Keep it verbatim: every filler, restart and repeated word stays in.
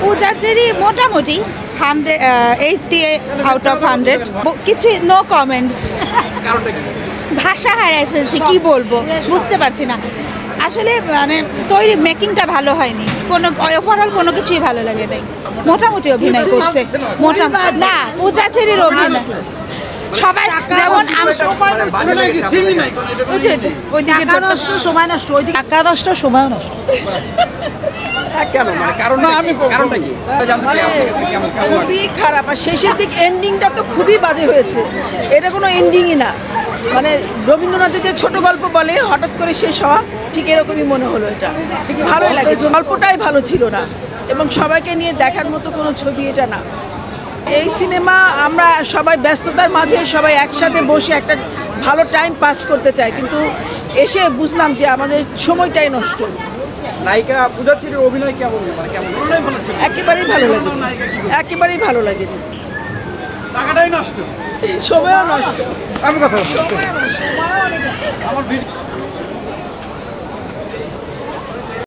পূজা Cherry মোটামুটি hundred eighty out of hundred কিছু no comments. ভাষা হারাই ফেলছি, কি বলবো বুঝতে পারছি না আসলে, মানে তৈরি মেকিংটা ভালো হয়নি, কোনো ওভারঅল কোনো কিছুই ভালো লাগে নাই। মোটামুটি অভিনয় করছে, মোটামুটি না পূজা চেরির অভিনয় সবাই যেমন ওইদিকে নষ্ট সময় নষ্ট, ওইদিকে টাকা নষ্ট সময় নষ্ট। খুবই খারাপ, আর শেষের দিক এন্ডিংটা তো খুবই বাজে হয়েছে। এটা কোনো এন্ডিংই না, মানে রবীন্দ্রনাথের যে ছোট গল্প বলে হঠাৎ করে শেষ হওয়া, ঠিক এরকমই মনে হলো। এটা ভালোই লাগে, গল্পটাই ভালো ছিল না এবং সবাইকে নিয়ে দেখার মতো কোনো ছবি এটা না। এই সিনেমা আমরা সবাই ব্যস্ততার মাঝে সবাই একসাথে বসে একটা ভালো টাইম পাস করতে চাই, কিন্তু এসে বুঝলাম যে আমাদের সময়টাই নষ্ট। নায়িকা পূজা চেরির অভিনয় কেমন? একেবারেই ভালো লাগে, একেবারেই ভালো লাগে, টাকাটাই নষ্ট, সময়ও নষ্ট। আমি কথা বলছি আমার